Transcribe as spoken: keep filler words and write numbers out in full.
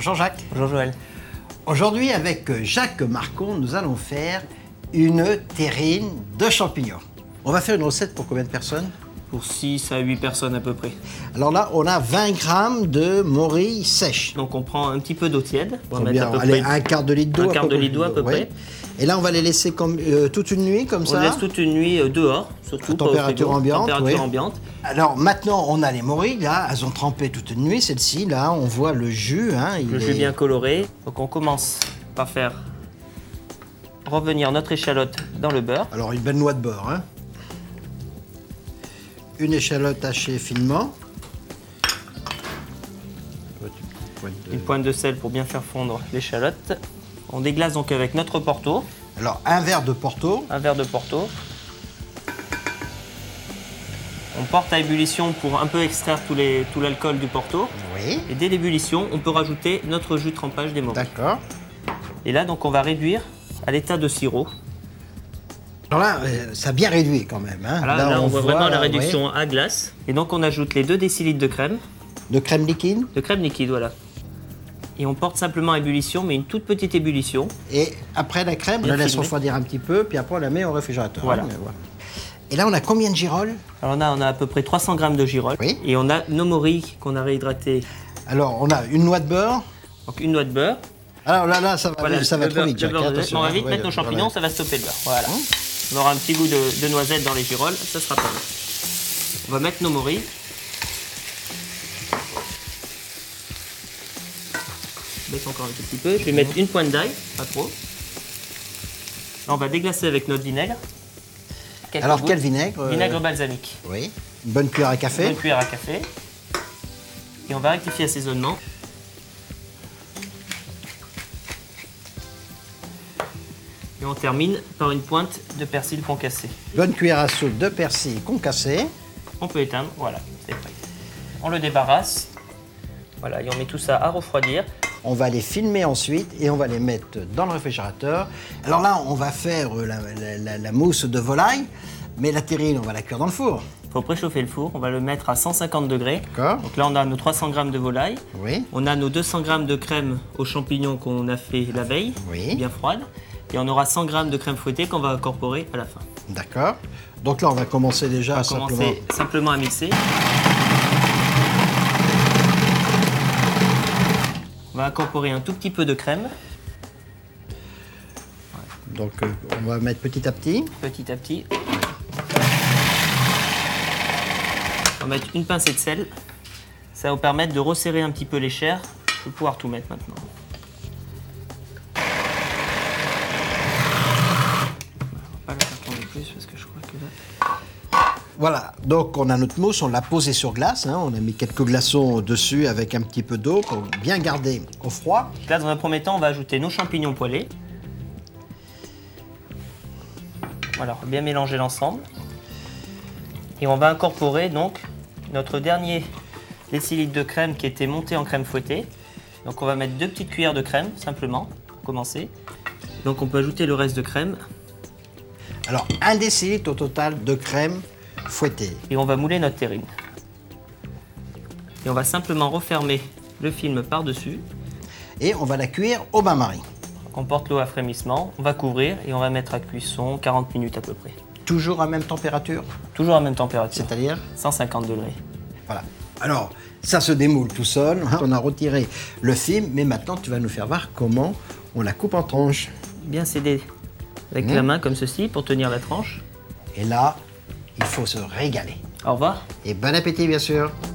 Bonjour Jacques. Bonjour Joël. Aujourd'hui, avec Jacques Marcon, nous allons faire une terrine de champignons. On va faire une recette pour combien de personnes? Pour six à huit personnes à peu près. Alors là, on a vingt grammes de morille sèche. Donc on prend un petit peu d'eau tiède. On va Combien? mettre à peu Allez, près un quart de litre d'eau. un quart de litre d'eau à peu oui. près. Et là, on va les laisser comme, euh, toute une nuit, comme On ça. laisse toute une nuit euh, dehors, surtout À pas au température frigo. ambiante, Température oui. ambiante. Alors maintenant, on a les morilles, là, elles ont trempé toute une nuit. Celle-ci, là, on voit le jus. Hein, il Le jus est... bien coloré. Donc on commence par faire revenir notre échalote dans le beurre. Alors, une belle noix de beurre. Hein. Une échalote hachée finement. Une pointe de sel pour bien faire fondre l'échalote. On déglace donc avec notre Porto. Alors, un verre de Porto. Un verre de Porto. On porte à ébullition pour un peu extraire tout les- tout l'alcool du Porto. Oui. Et dès l'ébullition, on peut rajouter notre jus de trempage des morilles. D'accord. Et là, donc, on va réduire à l'état de sirop. Alors là, euh, ça a bien réduit quand même. Hein. Là, là, on, voit vraiment la là, réduction oui, à glace. Et donc, on ajoute les deux décilitres de crème, de crème liquide. de crème liquide, voilà. Et on porte simplement à ébullition, mais une toute petite ébullition. Et après la crème, on Bien la laisse filmé. refroidir un petit peu, puis après on la met au réfrigérateur. Voilà. hein, mais voilà. Et là, on a combien de girolles? Alors, on a, on a à peu près trois cents grammes de girolles. Oui. Et on a nos morilles qu'on a réhydratées. Alors, on a une noix de beurre. Donc, une noie de beurre. Alors là, là, ça va, Voilà, ça va le trop beurre- vite, le Jacques. beurre de- attention, on va hein, vite ouais, mettre nos champignons, voilà. ça va stopper le beurre. Voilà. Hum. On aura un petit goût de, de noisette dans les girolles, ça sera pas mal. On va mettre nos morilles. Baisse encore un tout petit peu. Je vais mettre une pointe d'ail, pas trop. Là, on va déglacer avec notre vinaigre. Quelques Alors, gouttes. quel vinaigre? euh, Vinaigre balsamique. Oui. Une bonne cuillère à café. Une cuillère à café. Et on va rectifier l'assaisonnement. Et on termine par une pointe de persil concassé. Bonne cuillère à soupe de persil concassé. On peut éteindre, voilà, c'est prêt. On le débarrasse. Voilà, et on met tout ça à refroidir. On va les filmer ensuite et on va les mettre dans le réfrigérateur. Alors là, on va faire euh, la, la- la- la mousse de volaille, mais la terrine, on va la cuire dans le four. Il faut préchauffer le four, on va le mettre à cent cinquante degrés. D'accord. Donc là, on a nos trois cents grammes de volaille. Oui. On a nos deux cents grammes de crème aux champignons qu'on a fait la veille, Oui. bien froide. Et on aura cent grammes de crème fouettée qu'on va incorporer à la fin. D'accord. Donc là, on va commencer déjà On va à simplement... commencer simplement à mixer. On va incorporer un tout petit peu de crème, Donc, euh, on va mettre petit à petit. petit à petit. On va mettre une pincée de sel. Ça va vous permettre de resserrer un petit peu les chairs. Je vais pouvoir tout mettre maintenant. On va pas la faire tourner plus parce que je crois que là... Voilà, donc on a notre mousse, on l'a posée sur glace, hein, on a mis quelques glaçons dessus avec un petit peu d'eau pour bien garder au froid. Là, dans un premier temps, on va ajouter nos champignons poêlés. Voilà, on va bien mélanger l'ensemble. Et on va incorporer donc notre dernier décilitre de crème qui était monté en crème fouettée. Donc on va mettre deux petites cuillères de crème, simplement, pour commencer. Donc on peut ajouter le reste de crème. Alors, un décilitre au total de crème fouettée. Et on va mouler notre terrine. Et on va simplement refermer le film par-dessus. Et on va la cuire au bain-marie. On porte l'eau à frémissement, on va couvrir et on va mettre à cuisson quarante minutes à peu près. Toujours à même température, Toujours à la même température, c'est-à-dire cent cinquante degrés. voilà. Alors, ça se démoule tout seul, hein. On a retiré le film, mais maintenant tu vas nous faire voir comment on la coupe en tranches. Bien scellé avec Mmh. la main comme ceci pour tenir la tranche. Et là, il faut se régaler. Au revoir. Et bon appétit bien sûr.